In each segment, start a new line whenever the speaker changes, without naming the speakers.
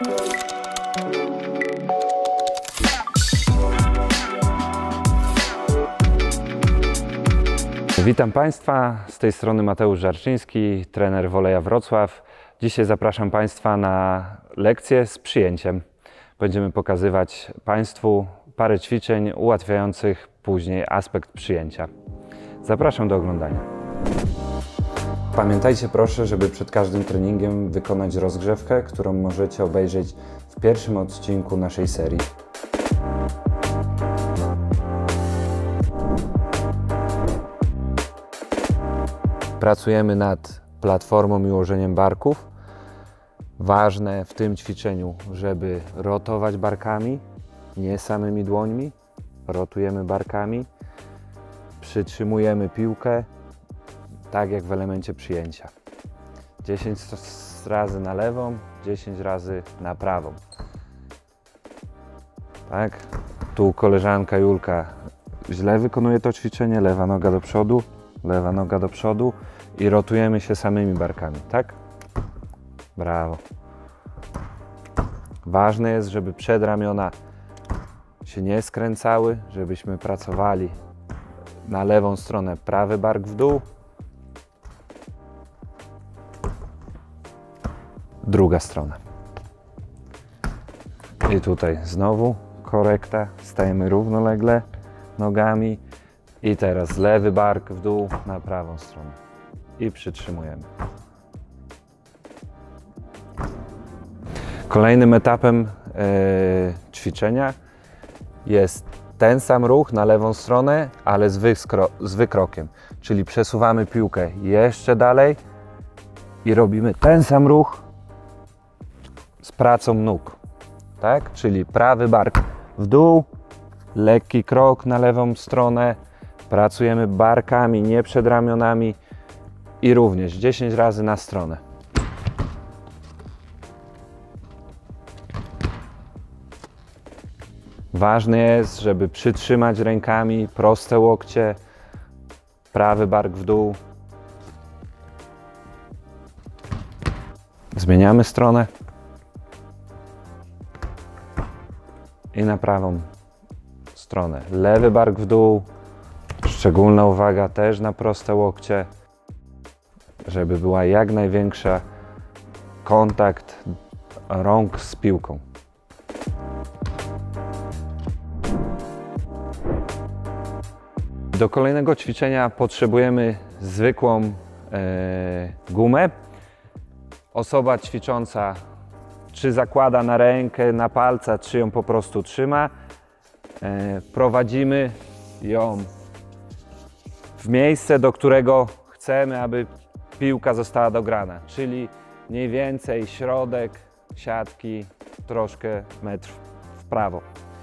Witam Państwa, z tej strony Mateusz Żarczyński, trener Woleja Wrocław. Dzisiaj zapraszam Państwa na lekcję z przyjęciem. Będziemy pokazywać Państwu parę ćwiczeń ułatwiających później aspekt przyjęcia. Zapraszam do oglądania. Pamiętajcie proszę, żeby przed każdym treningiem wykonać rozgrzewkę, którą możecie obejrzeć w pierwszym odcinku naszej serii. Pracujemy nad platformą i ułożeniem barków. Ważne w tym ćwiczeniu, żeby rotować barkami, nie samymi dłońmi. Rotujemy barkami, przytrzymujemy piłkę, tak jak w elemencie przyjęcia. 10 razy na lewą, 10 razy na prawą. Tak? Tu koleżanka Julka źle wykonuje to ćwiczenie, lewa noga do przodu. Lewa noga do przodu i rotujemy się samymi barkami, tak? Brawo. Ważne jest, żeby przedramiona się nie skręcały, żebyśmy pracowali na lewą stronę, prawy bark w dół, druga strona. I tutaj znowu korekta, stajemy równolegle nogami. I teraz lewy bark w dół na prawą stronę i przytrzymujemy. Kolejnym etapem ćwiczenia jest ten sam ruch na lewą stronę, ale z wykrokiem. Czyli przesuwamy piłkę jeszcze dalej i robimy ten sam ruch z pracą nóg. Tak? Czyli prawy bark w dół, lekki krok na lewą stronę. Pracujemy barkami, nie przed ramionami i również 10 razy na stronę. Ważne jest, żeby przytrzymać rękami proste łokcie, prawy bark w dół. Zmieniamy stronę i na prawą stronę. Lewy bark w dół. Szczególna uwaga też na proste łokcie, żeby była jak największa kontakt rąk z piłką. Do kolejnego ćwiczenia potrzebujemy zwykłą gumę. Osoba ćwicząca czy zakłada na rękę, na palca, czy ją po prostu trzyma. Prowadzimy ją w miejsce, do którego chcemy, aby piłka została dograna, czyli mniej więcej środek siatki, troszkę metr w prawo.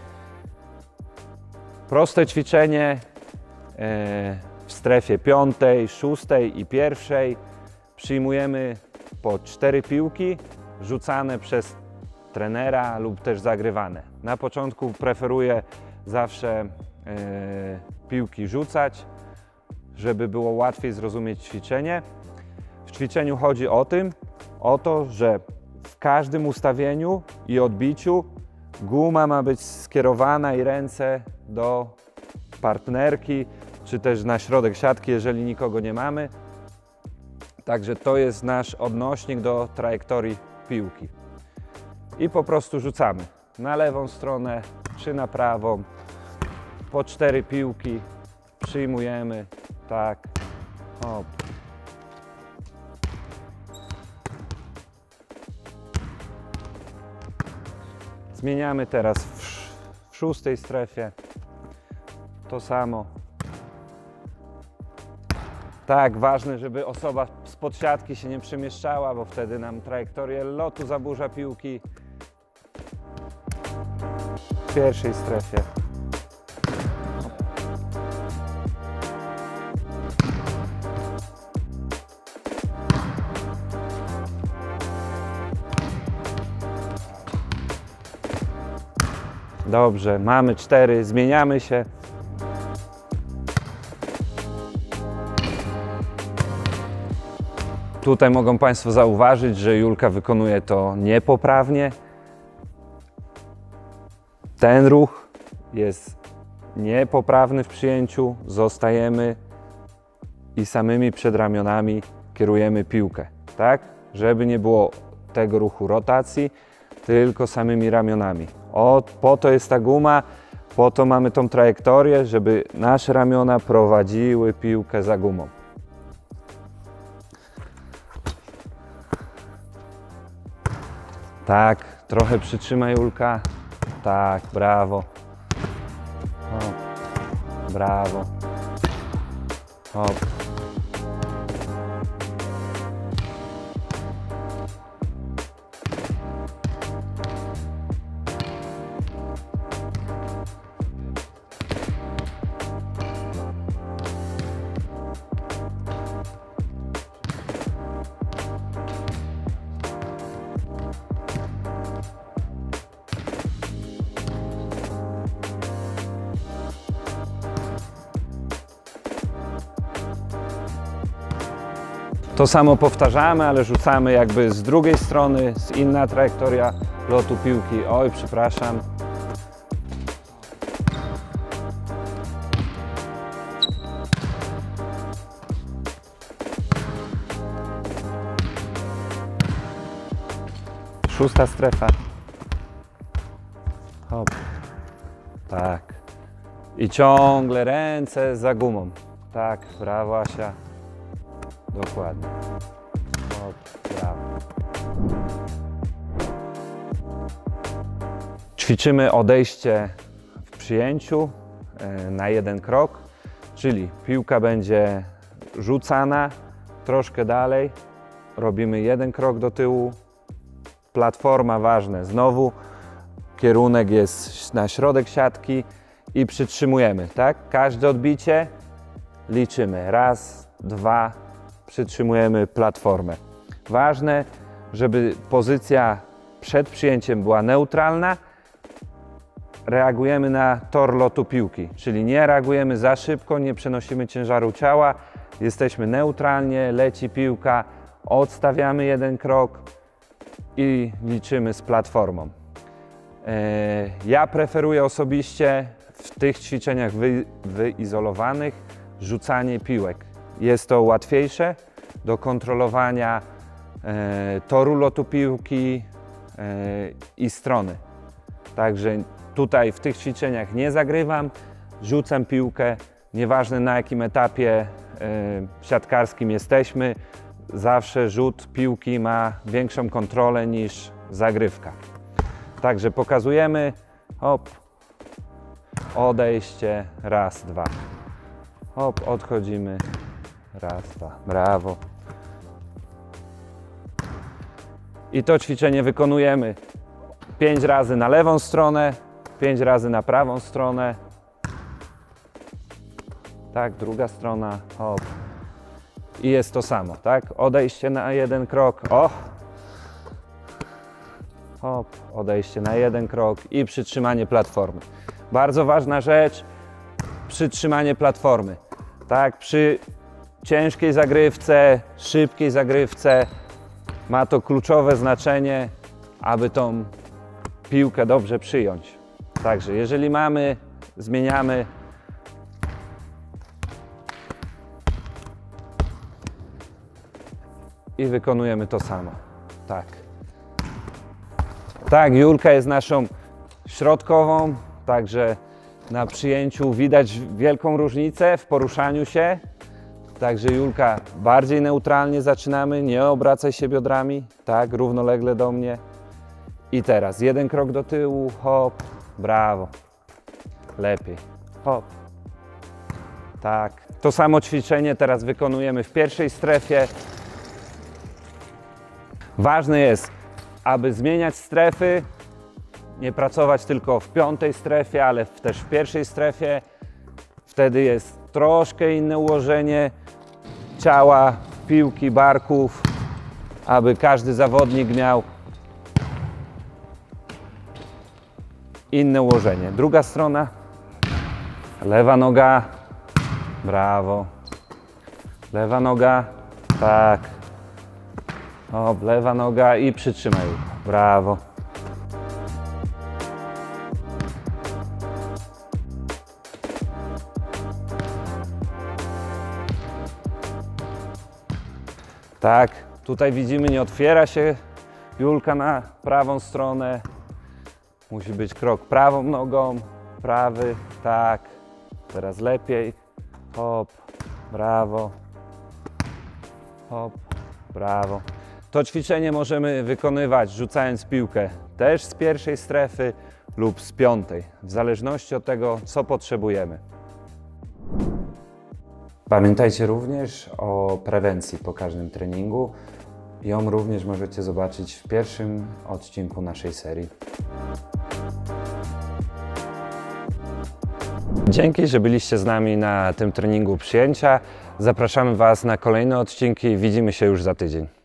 Proste ćwiczenie w strefie 5., 6. i 1. Przyjmujemy po 4 piłki rzucane przez trenera lub też zagrywane. Na początku preferuję zawsze piłki rzucać, żeby było łatwiej zrozumieć ćwiczenie. W ćwiczeniu chodzi o to, że w każdym ustawieniu i odbiciu guma ma być skierowana i ręce do partnerki, czy też na środek siatki, jeżeli nikogo nie mamy. Także to jest nasz odnośnik do trajektorii piłki. I po prostu rzucamy na lewą stronę, czy na prawą. Po 4 piłki przyjmujemy. Tak, hop. Zmieniamy teraz w 6. strefie. To samo. Tak, ważne, żeby osoba spod siatki się nie przemieszczała, bo wtedy nam trajektorię lotu zaburza piłki. W 1. strefie. Dobrze, mamy 4, zmieniamy się. Tutaj mogą Państwo zauważyć, że Julka wykonuje to niepoprawnie. ten ruch jest niepoprawny w przyjęciu, zostajemy i samymi przedramionami kierujemy piłkę, tak? Żeby nie było tego ruchu rotacji, tylko samymi ramionami. Po to jest ta guma, po to mamy tą trajektorię, żeby nasze ramiona prowadziły piłkę za gumą. Tak, trochę przytrzymaj, Julka. Tak, brawo. Hop. Brawo. Hop. To samo powtarzamy, ale rzucamy jakby z drugiej strony, z inna trajektoria lotu piłki. Oj, przepraszam. Szósta strefa. Hop. Tak. I ciągle ręce za gumą. Tak, brawo, Asia. Dokładnie. Hop, brawo. Ćwiczymy odejście w przyjęciu na jeden krok, czyli piłka będzie rzucana troszkę dalej, robimy jeden krok do tyłu, platforma ważne, znowu kierunek jest na środek siatki i przytrzymujemy, tak? Każde odbicie liczymy, raz, dwa, przytrzymujemy platformę. Ważne, żeby pozycja przed przyjęciem była neutralna. Reagujemy na tor lotu piłki, czyli nie reagujemy za szybko, nie przenosimy ciężaru ciała, jesteśmy neutralnie, leci piłka, odstawiamy jeden krok i liczymy z platformą. Ja preferuję osobiście w tych ćwiczeniach wyizolowanych rzucanie piłek. Jest to łatwiejsze do kontrolowania toru lotu piłki i strony. Także tutaj w tych ćwiczeniach nie zagrywam, rzucam piłkę, nieważne na jakim etapie siatkarskim jesteśmy, zawsze rzut piłki ma większą kontrolę niż zagrywka. Także pokazujemy, hop, odejście, raz, dwa, hop, odchodzimy, raz, dwa, brawo. I to ćwiczenie wykonujemy 5 razy na lewą stronę, 5 razy na prawą stronę. Tak, druga strona, hop. I jest to samo, tak? Odejście na jeden krok, hop, odejście na jeden krok i przytrzymanie platformy. Bardzo ważna rzecz, przytrzymanie platformy. Tak, przy ciężkiej zagrywce, szybkiej zagrywce ma to kluczowe znaczenie, aby tą piłkę dobrze przyjąć. Także jeżeli mamy, zmieniamy. I wykonujemy to samo. Tak. Tak, Julka jest naszą środkową, także na przyjęciu widać wielką różnicę w poruszaniu się. Także Julka, bardziej neutralnie zaczynamy, nie obracaj się biodrami, tak, równolegle do mnie. I teraz jeden krok do tyłu, hop, brawo, lepiej, hop. Tak, to samo ćwiczenie teraz wykonujemy w pierwszej strefie. Ważne jest, aby zmieniać strefy, nie pracować tylko w piątej strefie, ale też w pierwszej strefie. Wtedy jest troszkę inne ułożenie ciała, piłki, barków, aby każdy zawodnik miał inne ułożenie. Druga strona, lewa noga, brawo, lewa noga, tak. O, lewa noga i przytrzymaj. Brawo. Tak, tutaj widzimy, nie otwiera się Julka na prawą stronę. Musi być krok prawą nogą, prawy, tak. Teraz lepiej. Hop, brawo. Hop, brawo. To ćwiczenie możemy wykonywać rzucając piłkę też z pierwszej strefy lub z piątej, w zależności od tego, co potrzebujemy. Pamiętajcie również o prewencji po każdym treningu. Ją również możecie zobaczyć w pierwszym odcinku naszej serii. Dzięki, że byliście z nami na tym treningu przyjęcia. Zapraszamy Was na kolejne odcinki. Widzimy się już za tydzień.